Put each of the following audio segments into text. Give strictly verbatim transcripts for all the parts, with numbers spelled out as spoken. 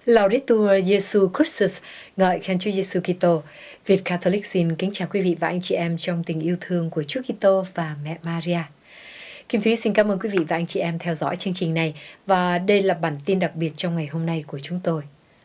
Laudetur Jesu Christus, ngợi khen Chúa Giêsu Kitô. Việt Catholic xin kính chào quý vị và anh chị em trong tình yêu thương của Chúa Kitô và mẹ Maria. Kim Thúy xin cảm ơn quý vị và anh chị em theo dõi chương trình này, và đây là bản tin đặc biệt trong ngày hôm nay của chúng tôi.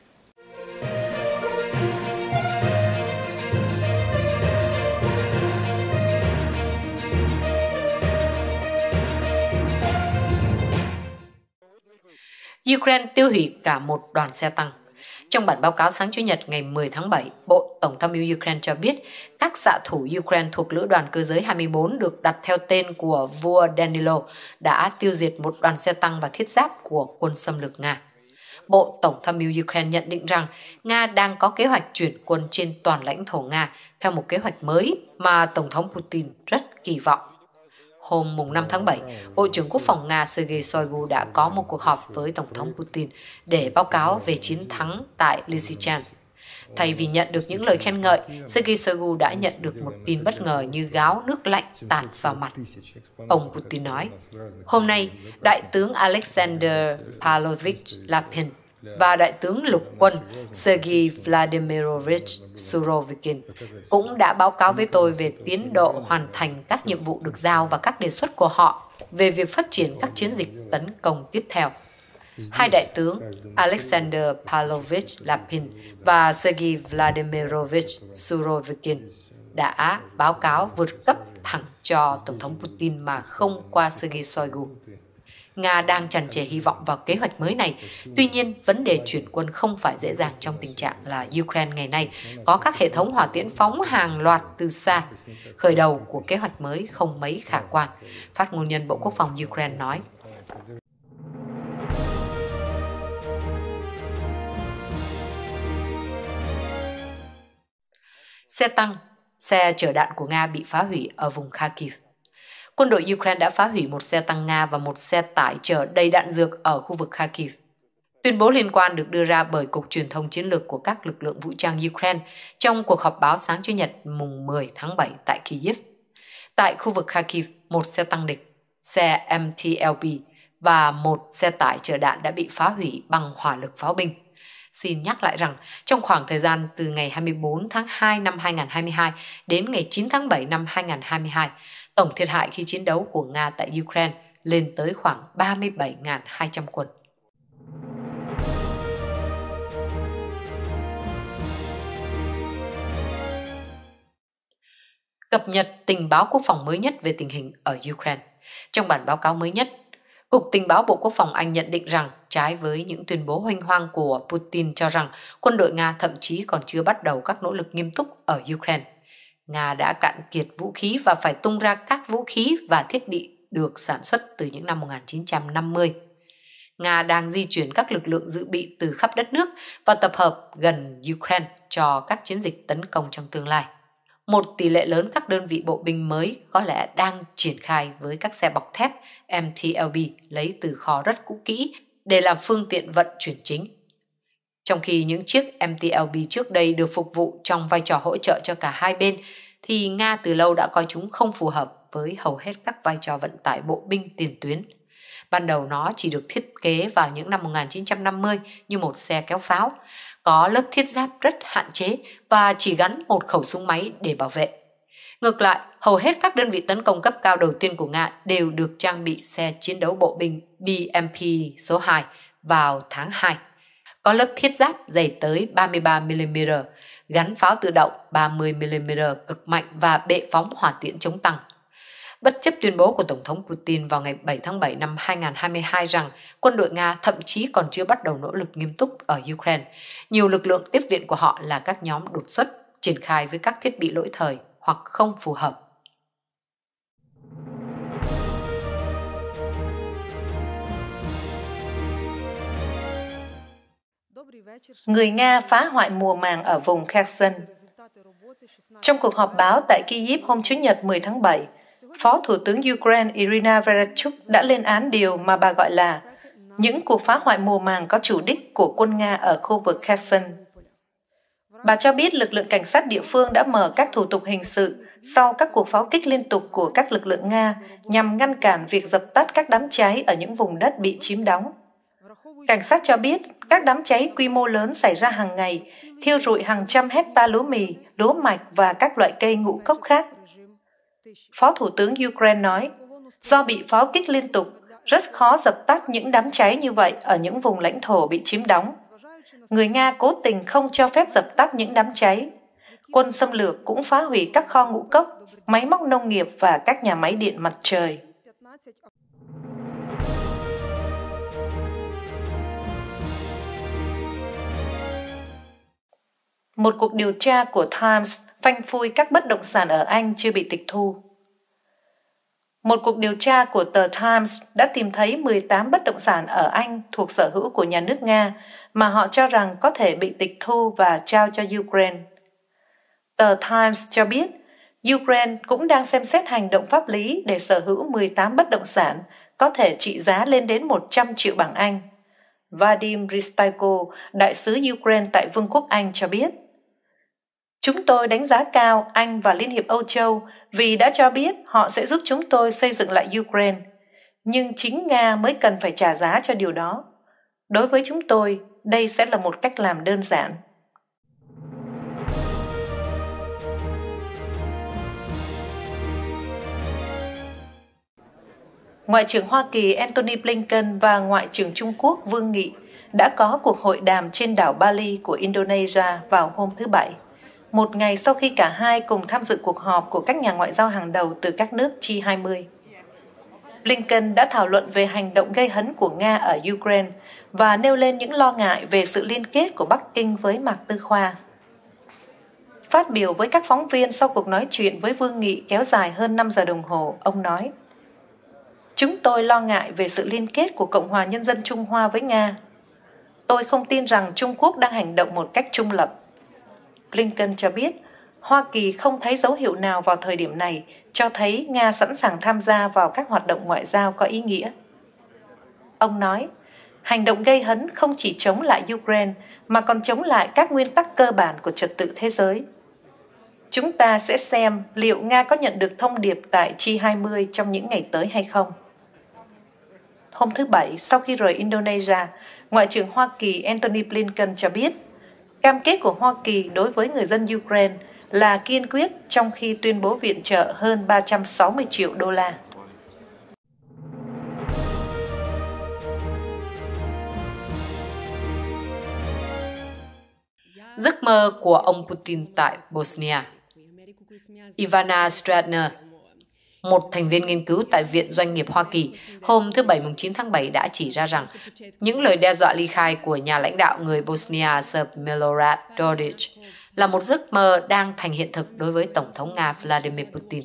Ukraine tiêu hủy cả một đoàn xe tăng. Trong bản báo cáo sáng Chủ nhật ngày mười tháng bảy, Bộ Tổng tham mưu Ukraine cho biết các xạ thủ Ukraine thuộc Lữ đoàn Cơ giới hai mươi bốn được đặt theo tên của vua Danilo đã tiêu diệt một đoàn xe tăng và thiết giáp của quân xâm lược Nga. Bộ Tổng tham mưu Ukraine nhận định rằng Nga đang có kế hoạch chuyển quân trên toàn lãnh thổ Nga theo một kế hoạch mới mà Tổng thống Putin rất kỳ vọng. Hôm năm tháng bảy, Bộ trưởng Quốc phòng Nga Sergei Shoigu đã có một cuộc họp với Tổng thống Putin để báo cáo về chiến thắng tại Lysychansk. Thay vì nhận được những lời khen ngợi, Sergei Shoigu đã nhận được một tin bất ngờ như gáo nước lạnh tạt vào mặt. Ông Putin nói, hôm nay, Đại tướng Alexander Pavlovich Lapin và Đại tướng lục quân Sergei Vladimirovich Surovikin cũng đã báo cáo với tôi về tiến độ hoàn thành các nhiệm vụ được giao và các đề xuất của họ về việc phát triển các chiến dịch tấn công tiếp theo. Hai đại tướng Alexander Pavlovich Lapin và Sergei Vladimirovich Surovikin đã báo cáo vượt cấp thẳng cho Tổng thống Putin mà không qua Sergei Shoigu. Nga đang tràn trề hy vọng vào kế hoạch mới này. Tuy nhiên, vấn đề chuyển quân không phải dễ dàng trong tình trạng là Ukraine ngày nay có các hệ thống hỏa tiễn phóng hàng loạt từ xa. Khởi đầu của kế hoạch mới không mấy khả quan, phát ngôn nhân Bộ Quốc phòng Ukraine nói. Xe tăng, xe chở đạn của Nga bị phá hủy ở vùng Kharkiv. Quân đội Ukraine đã phá hủy một xe tăng Nga và một xe tải chở đầy đạn dược ở khu vực Kharkiv. Tuyên bố liên quan được đưa ra bởi Cục Truyền thông Chiến lược của các lực lượng vũ trang Ukraine trong cuộc họp báo sáng Chủ nhật mùng mười tháng bảy tại Kyiv. Tại khu vực Kharkiv, một xe tăng địch, xe em tê lờ bê và một xe tải chở đạn đã bị phá hủy bằng hỏa lực pháo binh. Xin nhắc lại rằng, trong khoảng thời gian từ ngày hai mươi bốn tháng hai năm hai nghìn không trăm hai mươi hai đến ngày chín tháng bảy năm hai nghìn không trăm hai mươi hai, tổng thiệt hại khi chiến đấu của Nga tại Ukraine lên tới khoảng ba mươi bảy nghìn hai trăm quân. Cập nhật tình báo quốc phòng mới nhất về tình hình ở Ukraine. Trong bản báo cáo mới nhất, Cục Tình báo Bộ Quốc phòng Anh nhận định rằng, trái với những tuyên bố huênh hoang của Putin cho rằng quân đội Nga thậm chí còn chưa bắt đầu các nỗ lực nghiêm túc ở Ukraine, Nga đã cạn kiệt vũ khí và phải tung ra các vũ khí và thiết bị được sản xuất từ những năm một nghìn chín trăm năm mươi. Nga đang di chuyển các lực lượng dự bị từ khắp đất nước và tập hợp gần Ukraine cho các chiến dịch tấn công trong tương lai. Một tỷ lệ lớn các đơn vị bộ binh mới có lẽ đang triển khai với các xe bọc thép em tê lờ bê lấy từ kho rất cũ kỹ để làm phương tiện vận chuyển chính. Trong khi những chiếc em tê lờ bê trước đây được phục vụ trong vai trò hỗ trợ cho cả hai bên, thì Nga từ lâu đã coi chúng không phù hợp với hầu hết các vai trò vận tải bộ binh tiền tuyến. Ban đầu nó chỉ được thiết kế vào những năm một nghìn chín trăm năm mươi như một xe kéo pháo, có lớp thiết giáp rất hạn chế và chỉ gắn một khẩu súng máy để bảo vệ. Ngược lại, hầu hết các đơn vị tấn công cấp cao đầu tiên của Nga đều được trang bị xe chiến đấu bộ binh bê em pê số hai vào tháng hai. Có lớp thiết giáp dày tới ba mươi ba mi li mét, gắn pháo tự động ba mươi mi li mét cực mạnh và bệ phóng hỏa tiễn chống tăng. Bất chấp tuyên bố của Tổng thống Putin vào ngày bảy tháng bảy năm hai nghìn không trăm hai mươi hai rằng quân đội Nga thậm chí còn chưa bắt đầu nỗ lực nghiêm túc ở Ukraine, nhiều lực lượng tiếp viện của họ là các nhóm đột xuất triển khai với các thiết bị lỗi thời hoặc không phù hợp. Người Nga phá hoại mùa màng ở vùng Kherson. Trong cuộc họp báo tại Kyiv hôm Chủ nhật mười tháng bảy, Phó Thủ tướng Ukraine Irina Vereshchuk đã lên án điều mà bà gọi là những cuộc phá hoại mùa màng có chủ đích của quân Nga ở khu vực Kherson. Bà cho biết lực lượng cảnh sát địa phương đã mở các thủ tục hình sự sau các cuộc pháo kích liên tục của các lực lượng Nga nhằm ngăn cản việc dập tắt các đám cháy ở những vùng đất bị chiếm đóng. Cảnh sát cho biết Các đám cháy quy mô lớn xảy ra hàng ngày, thiêu rụi hàng trăm hecta lúa mì, lúa mạch và các loại cây ngũ cốc khác. Phó Thủ tướng Ukraine nói, do bị pháo kích liên tục, rất khó dập tắt những đám cháy như vậy ở những vùng lãnh thổ bị chiếm đóng. Người Nga cố tình không cho phép dập tắt những đám cháy. Quân xâm lược cũng phá hủy các kho ngũ cốc, máy móc nông nghiệp và các nhà máy điện mặt trời. Một cuộc điều tra của Times phanh phui các bất động sản ở Anh chưa bị tịch thu. Một cuộc điều tra của tờ Times đã tìm thấy mười tám bất động sản ở Anh thuộc sở hữu của nhà nước Nga mà họ cho rằng có thể bị tịch thu và trao cho Ukraine. Tờ Times cho biết, Ukraine cũng đang xem xét hành động pháp lý để sở hữu mười tám bất động sản có thể trị giá lên đến một trăm triệu bảng Anh. Vadim Ristaiko, đại sứ Ukraine tại Vương quốc Anh cho biết, chúng tôi đánh giá cao Anh và Liên hiệp Âu Châu vì đã cho biết họ sẽ giúp chúng tôi xây dựng lại Ukraine. Nhưng chính Nga mới cần phải trả giá cho điều đó. Đối với chúng tôi, đây sẽ là một cách làm đơn giản. Ngoại trưởng Hoa Kỳ Antony Blinken và Ngoại trưởng Trung Quốc Vương Nghị đã có cuộc hội đàm trên đảo Bali của Indonesia vào hôm thứ Bảy, một ngày sau khi cả hai cùng tham dự cuộc họp của các nhà ngoại giao hàng đầu từ các nước G hai mươi. Blinken đã thảo luận về hành động gây hấn của Nga ở Ukraine và nêu lên những lo ngại về sự liên kết của Bắc Kinh với Mạc Tư Khoa. Phát biểu với các phóng viên sau cuộc nói chuyện với Vương Nghị kéo dài hơn năm giờ đồng hồ, ông nói, chúng tôi lo ngại về sự liên kết của Cộng hòa Nhân dân Trung Hoa với Nga. Tôi không tin rằng Trung Quốc đang hành động một cách trung lập. Blinken cho biết, Hoa Kỳ không thấy dấu hiệu nào vào thời điểm này cho thấy Nga sẵn sàng tham gia vào các hoạt động ngoại giao có ý nghĩa. Ông nói, hành động gây hấn không chỉ chống lại Ukraine mà còn chống lại các nguyên tắc cơ bản của trật tự thế giới. Chúng ta sẽ xem liệu Nga có nhận được thông điệp tại G hai mươi trong những ngày tới hay không. Hôm thứ Bảy, sau khi rời Indonesia, Ngoại trưởng Hoa Kỳ Antony Blinken cho biết, cam kết của Hoa Kỳ đối với người dân Ukraine là kiên quyết trong khi tuyên bố viện trợ hơn ba trăm sáu mươi triệu đô la. Giấc mơ của ông Putin tại Bosnia. Ivana Stratner, một thành viên nghiên cứu tại Viện Doanh nghiệp Hoa Kỳ, hôm thứ Bảy chín tháng bảy đã chỉ ra rằng những lời đe dọa ly khai của nhà lãnh đạo người Bosnia Srp Milorad Dodik là một giấc mơ đang thành hiện thực đối với Tổng thống Nga Vladimir Putin.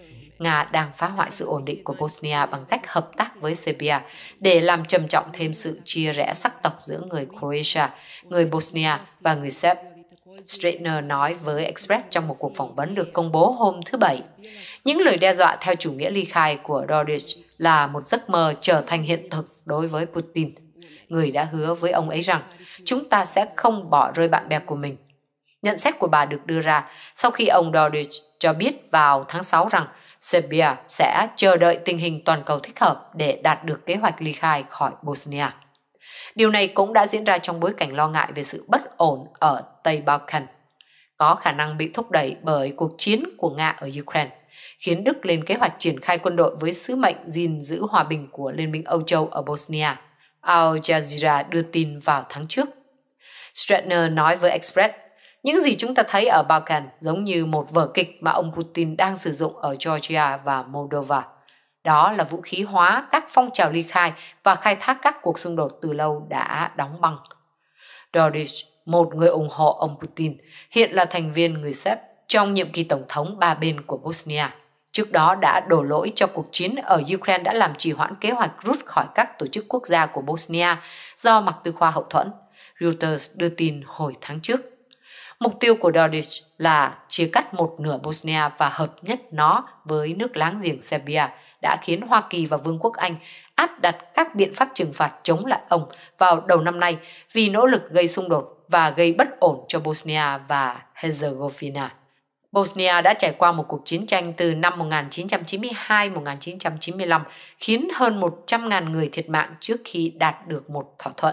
Nga đang phá hoại sự ổn định của Bosnia bằng cách hợp tác với Serbia để làm trầm trọng thêm sự chia rẽ sắc tộc giữa người Croatia, người Bosnia và người Serb. Stratner nói với Express trong một cuộc phỏng vấn được công bố hôm thứ Bảy. Những lời đe dọa theo chủ nghĩa ly khai của Dodik là một giấc mơ trở thành hiện thực đối với Putin, người đã hứa với ông ấy rằng chúng ta sẽ không bỏ rơi bạn bè của mình. Nhận xét của bà được đưa ra sau khi ông Dodik cho biết vào tháng sáu rằng Serbia sẽ chờ đợi tình hình toàn cầu thích hợp để đạt được kế hoạch ly khai khỏi Bosnia. Điều này cũng đã diễn ra trong bối cảnh lo ngại về sự bất ổn ở Tây Balkan, có khả năng bị thúc đẩy bởi cuộc chiến của Nga ở Ukraine, khiến Đức lên kế hoạch triển khai quân đội với sứ mệnh gìn giữ hòa bình của Liên minh Âu Châu ở Bosnia, Al Jazeera đưa tin vào tháng trước. Stratner nói với Express, những gì chúng ta thấy ở Balkan giống như một vở kịch mà ông Putin đang sử dụng ở Georgia và Moldova. Đó là vũ khí hóa các phong trào ly khai và khai thác các cuộc xung đột từ lâu đã đóng băng. Dodik, một người ủng hộ ông Putin, hiện là thành viên người Serb trong nhiệm kỳ tổng thống ba bên của Bosnia. Trước đó đã đổ lỗi cho cuộc chiến ở Ukraine đã làm trì hoãn kế hoạch rút khỏi các tổ chức quốc gia của Bosnia do Mạc Tư Khoa hậu thuẫn, Reuters đưa tin hồi tháng trước. Mục tiêu của Dodik là chia cắt một nửa Bosnia và hợp nhất nó với nước láng giềng Serbia đã khiến Hoa Kỳ và Vương quốc Anh áp đặt các biện pháp trừng phạt chống lại ông vào đầu năm nay vì nỗ lực gây xung đột và gây bất ổn cho Bosnia và Herzegovina. Bosnia đã trải qua một cuộc chiến tranh từ năm một nghìn chín trăm chín mươi hai đến một nghìn chín trăm chín mươi lăm, khiến hơn một trăm nghìn người thiệt mạng trước khi đạt được một thỏa thuận.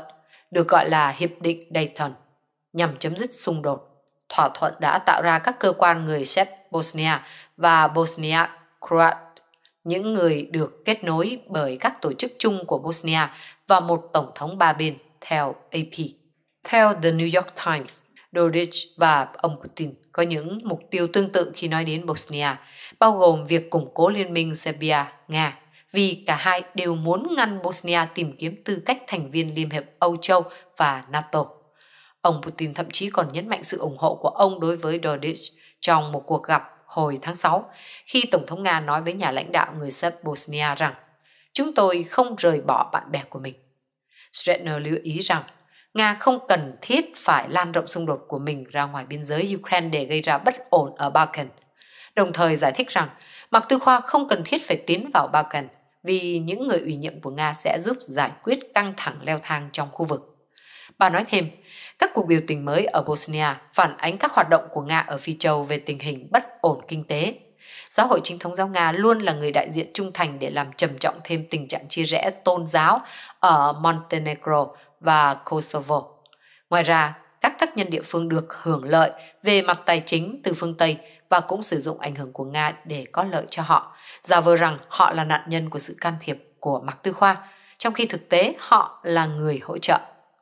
được gọi là Hiệp định Dayton, nhằm chấm dứt xung đột. Thỏa thuận đã tạo ra các cơ quan người Serb Bosnia và Bosnia Croat, những người được kết nối bởi các tổ chức chung của Bosnia và một tổng thống ba bên, theo A P. Theo The New York Times, Dodik và ông Putin có những mục tiêu tương tự khi nói đến Bosnia, bao gồm việc củng cố liên minh Serbia-Nga, vì cả hai đều muốn ngăn Bosnia tìm kiếm tư cách thành viên Liên hiệp Âu Châu và NATO. Ông Putin thậm chí còn nhấn mạnh sự ủng hộ của ông đối với Dodik trong một cuộc gặp hồi tháng sáu, khi Tổng thống Nga nói với nhà lãnh đạo người Serb Bosnia rằng chúng tôi không rời bỏ bạn bè của mình. Stretner lưu ý rằng Nga không cần thiết phải lan rộng xung đột của mình ra ngoài biên giới Ukraine để gây ra bất ổn ở Balkan, đồng thời giải thích rằng Mạc Tư Khoa không cần thiết phải tiến vào Balkan vì những người ủy nhiệm của Nga sẽ giúp giải quyết căng thẳng leo thang trong khu vực. Bà nói thêm, các cuộc biểu tình mới ở Bosnia phản ánh các hoạt động của Nga ở Phi Châu về tình hình bất ổn kinh tế. Giáo hội Chính thống giáo Nga luôn là người đại diện trung thành để làm trầm trọng thêm tình trạng chia rẽ tôn giáo ở Montenegro và Kosovo. Ngoài ra, các tác nhân địa phương được hưởng lợi về mặt tài chính từ phương Tây và cũng sử dụng ảnh hưởng của Nga để có lợi cho họ, giả vờ rằng họ là nạn nhân của sự can thiệp của Mạc Tư Khoa, trong khi thực tế họ là người hỗ trợ.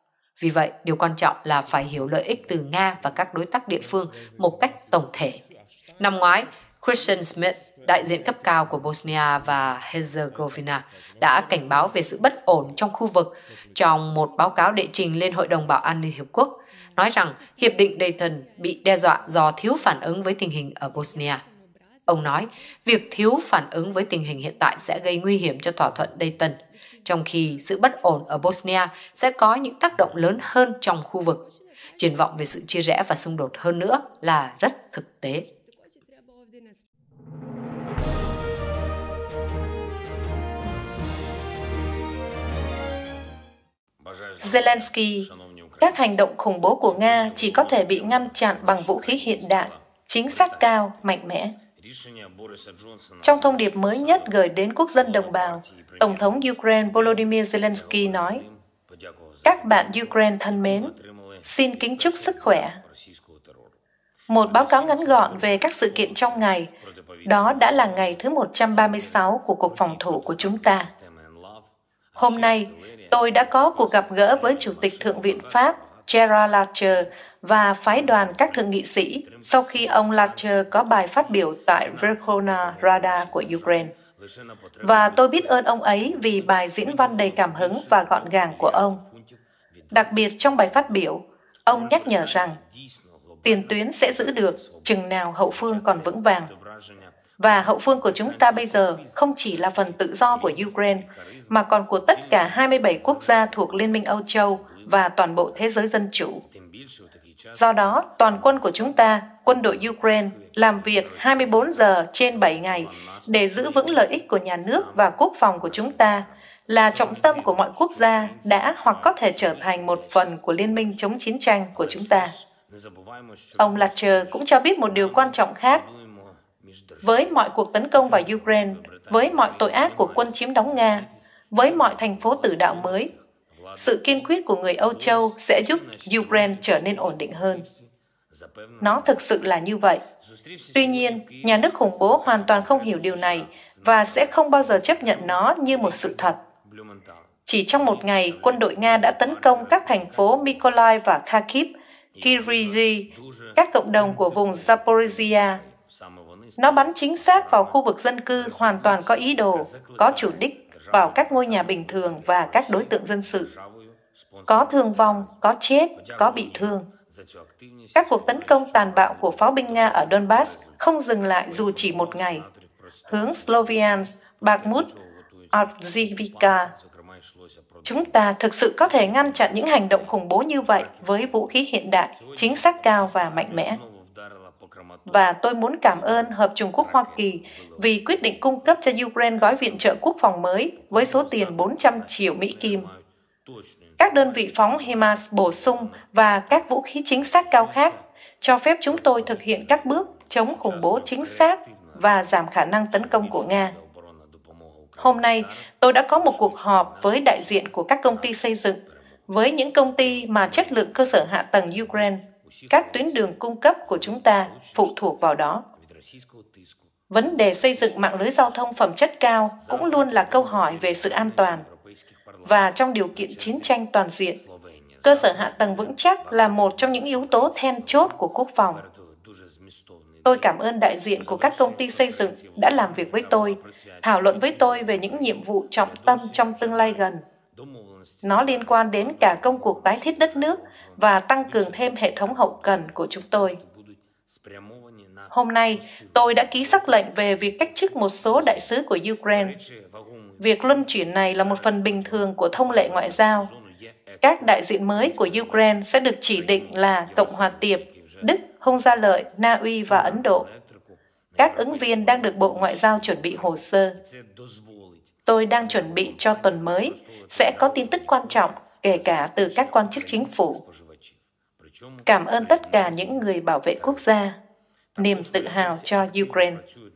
Vì vậy, điều quan trọng là phải hiểu lợi ích từ Nga và các đối tác địa phương một cách tổng thể. Năm ngoái, Christian Smith, đại diện cấp cao của Bosnia và Herzegovina, đã cảnh báo về sự bất ổn trong khu vực trong một báo cáo đệ trình lên Hội đồng Bảo an Liên Hiệp Quốc, nói rằng Hiệp định Dayton bị đe dọa do thiếu phản ứng với tình hình ở Bosnia. Ông nói, việc thiếu phản ứng với tình hình hiện tại sẽ gây nguy hiểm cho thỏa thuận Dayton, trong khi sự bất ổn ở Bosnia sẽ có những tác động lớn hơn trong khu vực. Triển vọng về sự chia rẽ và xung đột hơn nữa là rất thực tế. Zelensky, các hành động khủng bố của Nga chỉ có thể bị ngăn chặn bằng vũ khí hiện đại, chính xác cao, mạnh mẽ. Trong thông điệp mới nhất gửi đến quốc dân đồng bào, Tổng thống Ukraine Volodymyr Zelensky nói, các bạn Ukraine thân mến, xin kính chúc sức khỏe. Một báo cáo ngắn gọn về các sự kiện trong ngày, đó đã là ngày thứ một trăm ba mươi sáu của cuộc phòng thủ của chúng ta. Hôm nay, tôi đã có cuộc gặp gỡ với Chủ tịch Thượng viện Pháp Gerard Larcher và phái đoàn các thượng nghị sĩ sau khi ông Larcher có bài phát biểu tại Verkhovna Rada của Ukraine. Và tôi biết ơn ông ấy vì bài diễn văn đầy cảm hứng và gọn gàng của ông. Đặc biệt trong bài phát biểu, ông nhắc nhở rằng tiền tuyến sẽ giữ được chừng nào hậu phương còn vững vàng. Và hậu phương của chúng ta bây giờ không chỉ là phần tự do của Ukraine, mà còn của tất cả hai mươi bảy quốc gia thuộc Liên minh Âu Châu và toàn bộ thế giới dân chủ. Do đó, toàn quân của chúng ta, quân đội Ukraine, làm việc hai mươi bốn giờ trên bảy ngày để giữ vững lợi ích của nhà nước và quốc phòng của chúng ta, là trọng tâm của mọi quốc gia đã hoặc có thể trở thành một phần của liên minh chống chiến tranh của chúng ta. Ông Larcher cũng cho biết một điều quan trọng khác. Với mọi cuộc tấn công vào Ukraine, với mọi tội ác của quân chiếm đóng Nga, với mọi thành phố tử đạo mới, sự kiên quyết của người Âu Châu sẽ giúp Ukraine trở nên ổn định hơn. Nó thực sự là như vậy. Tuy nhiên, nhà nước khủng bố hoàn toàn không hiểu điều này và sẽ không bao giờ chấp nhận nó như một sự thật. Chỉ trong một ngày, quân đội Nga đã tấn công các thành phố Mykolaiv và Kharkiv, Kryvyi, các cộng đồng của vùng Zaporizhia. Nó bắn chính xác vào khu vực dân cư hoàn toàn có ý đồ, có chủ đích vào các ngôi nhà bình thường và các đối tượng dân sự. Có thương vong, có chết, có bị thương. Các cuộc tấn công tàn bạo của pháo binh Nga ở Donbass không dừng lại dù chỉ một ngày. Hướng Sloviansk, Bakhmut, Avdiivka. Chúng ta thực sự có thể ngăn chặn những hành động khủng bố như vậy với vũ khí hiện đại, chính xác cao và mạnh mẽ. Và tôi muốn cảm ơn Hợp chủng quốc Hoa Kỳ vì quyết định cung cấp cho Ukraine gói viện trợ quốc phòng mới với số tiền bốn trăm triệu Mỹ Kim. Các đơn vị phóng HIMARS bổ sung và các vũ khí chính xác cao khác cho phép chúng tôi thực hiện các bước chống khủng bố chính xác và giảm khả năng tấn công của Nga. Hôm nay, tôi đã có một cuộc họp với đại diện của các công ty xây dựng Với những công ty mà chất lượng cơ sở hạ tầng Ukraine, các tuyến đường cung cấp của chúng ta phụ thuộc vào đó. Vấn đề xây dựng mạng lưới giao thông phẩm chất cao cũng luôn là câu hỏi về sự an toàn. Và trong điều kiện chiến tranh toàn diện, cơ sở hạ tầng vững chắc là một trong những yếu tố then chốt của quốc phòng. Tôi cảm ơn đại diện của các công ty xây dựng đã làm việc với tôi, thảo luận với tôi về những nhiệm vụ trọng tâm trong tương lai gần. Nó liên quan đến cả công cuộc tái thiết đất nước và tăng cường thêm hệ thống hậu cần của chúng tôi. Hôm nay, tôi đã ký sắc lệnh về việc cách chức một số đại sứ của Ukraine. Việc luân chuyển này là một phần bình thường của thông lệ ngoại giao. Các đại diện mới của Ukraine sẽ được chỉ định là Cộng hòa Tiệp, Đức, Hung Gia Lợi, Na Uy và Ấn Độ. Các ứng viên đang được Bộ Ngoại giao chuẩn bị hồ sơ. Tôi đang chuẩn bị cho tuần mới, sẽ có tin tức quan trọng, kể cả từ các quan chức chính phủ. Cảm ơn tất cả những người bảo vệ quốc gia. Niềm tự hào cho Ukraine.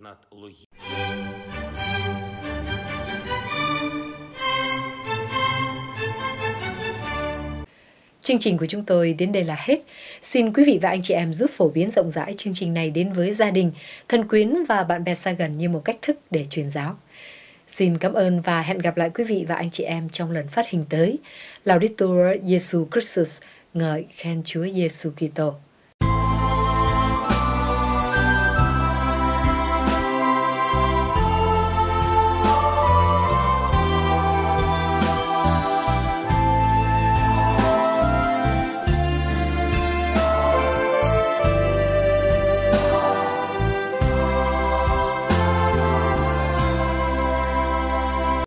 Chương trình của chúng tôi đến đây là hết. Xin quý vị và anh chị em giúp phổ biến rộng rãi chương trình này đến với gia đình, thân quyến và bạn bè xa gần như một cách thức để truyền giáo. Xin cảm ơn và hẹn gặp lại quý vị và anh chị em trong lần phát hình tới. Laudetur Jesu Christus, ngợi khen Chúa Giêsu Kitô.